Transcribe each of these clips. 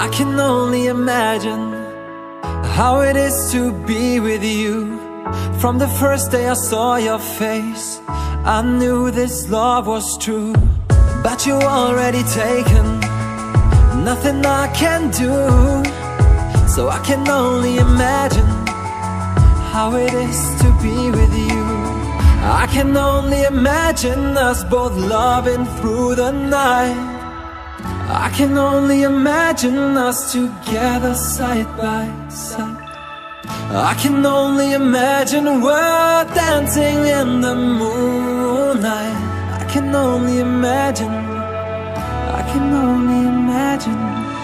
I can only imagine how it is to be with you. From the first day I saw your face, I knew this love was true. But you already taken, nothing I can do. So I can only imagine how it is to be with you. I can only imagine us both loving through the night. I can only imagine us together side by side. I can only imagine we're dancing in the moonlight. I can only imagine, I can only imagine.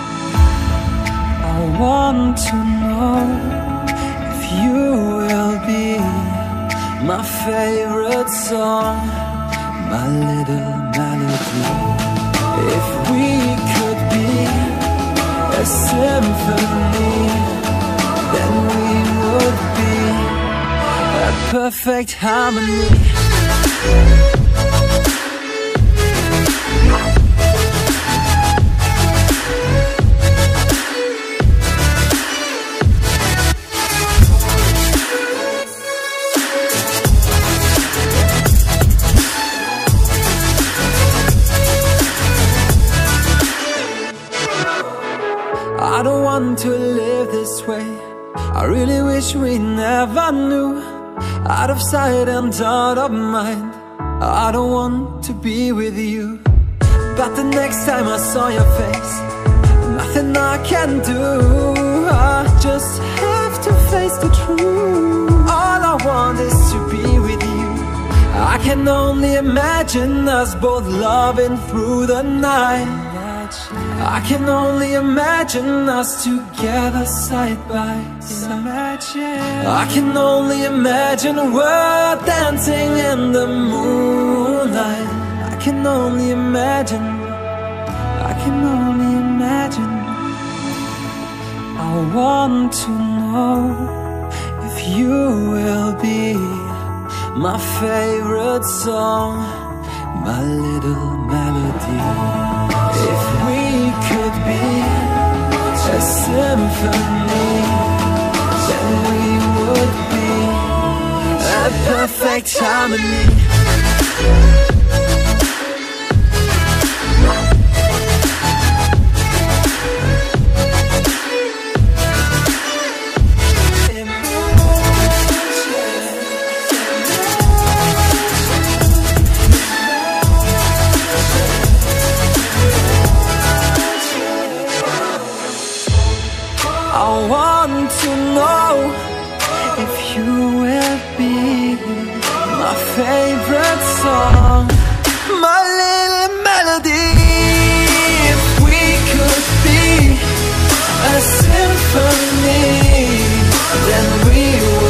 I want to know if you will be my favorite song, my little melody. If we could be a symphony, then we would be a perfect harmony. I don't want to live this way. I really wish we never knew. Out of sight and out of mind, I don't want to be with you. But the next time I saw your face, nothing I can do. I just have to face the truth. All I want is to be with you. I can only imagine us both loving through the night. I can only imagine us together side by side. I can only imagine we're dancing in the moonlight. I can only imagine, I can only imagine. I want to know if you will be my favorite song, my little melody. If we could be a symphony, then we would be a perfect harmony. I want to know if you will be my favorite song, my little melody. If we could be a symphony, then we would